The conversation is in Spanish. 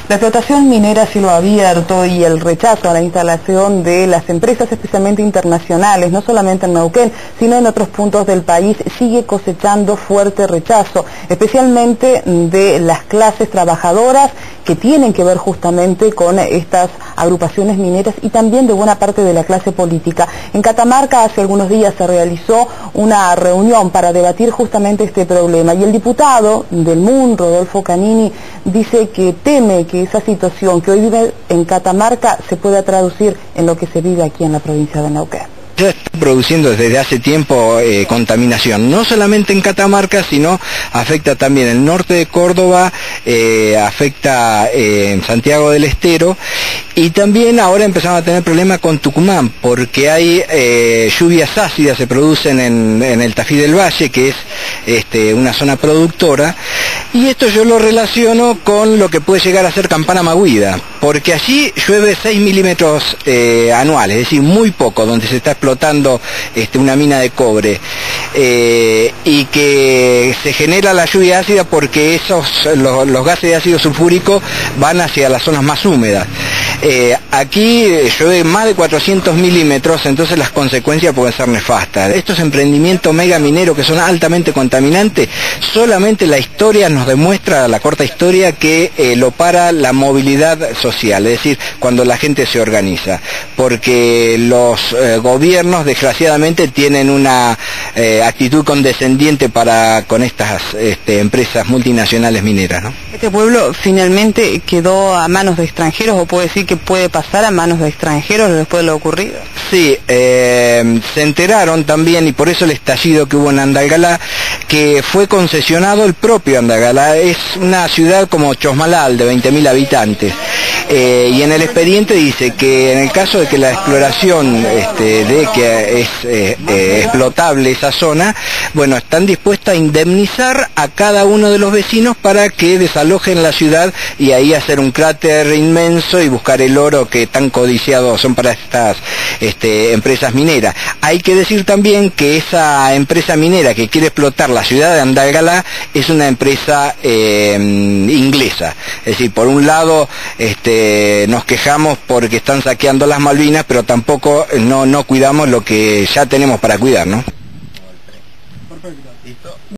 La explotación minera a cielo abierto y el rechazo a la instalación de las empresas, especialmente internacionales, no solamente en Neuquén, sino en otros puntos del país, sigue cosechando fuerte rechazo, especialmente de las clases trabajadoras que tienen que ver justamente con estas agrupaciones mineras y también de buena parte de la clase política. En Catamarca hace algunos días se realizó una reunión para debatir justamente este problema y el diputado del MUN, Rodolfo Canini, dice que teme que esa situación que hoy vive en Catamarca se pueda traducir en lo que se vive aquí en la provincia de Neuquén. Ya está produciendo desde hace tiempo contaminación, no solamente en Catamarca, sino afecta también el norte de Córdoba, afecta Santiago del Estero, y también ahora empezamos a tener problemas con Tucumán, porque hay lluvias ácidas, se producen en el Tafí del Valle, que es una zona productora, y esto yo lo relaciono con lo que puede llegar a ser Campana Maguida, porque allí llueve 6 milímetros anuales, es decir, muy poco, donde se está explotando una mina de cobre, y que se genera la lluvia ácida porque los gases de ácido sulfúrico van hacia las zonas más húmedas. Aquí llueve más de 400 milímetros, entonces las consecuencias pueden ser nefastas. Estos emprendimientos mega mineros que son altamente contaminantes, solamente la historia nos demuestra, la corta historia, que lo para la movilidad social, es decir, cuando la gente se organiza, porque los gobiernos desgraciadamente tienen una actitud condescendiente con estas empresas multinacionales mineras, ¿no? ¿Este pueblo finalmente quedó a manos de extranjeros o puede decir que puede pasar a manos de extranjeros después de lo ocurrido? Sí, se enteraron también, y por eso el estallido que hubo en Andalgalá, que fue concesionado el propio Andalgalá. Es una ciudad como Chosmalal, de 20.000 habitantes. Y en el expediente dice que en el caso de que la exploración de que es explotable esa zona, bueno, están dispuestos a indemnizar a cada uno de los vecinos para que desalojen la ciudad y ahí hacer un cráter inmenso y buscar el oro que tan codiciados son para estas empresas mineras. Hay que decir también que esa empresa minera que quiere explotar la ciudad de Andalgalá es una empresa inglesa. Es decir, por un lado nos quejamos porque están saqueando las Malvinas, pero tampoco no cuidamos lo que ya tenemos para cuidar, ¿no?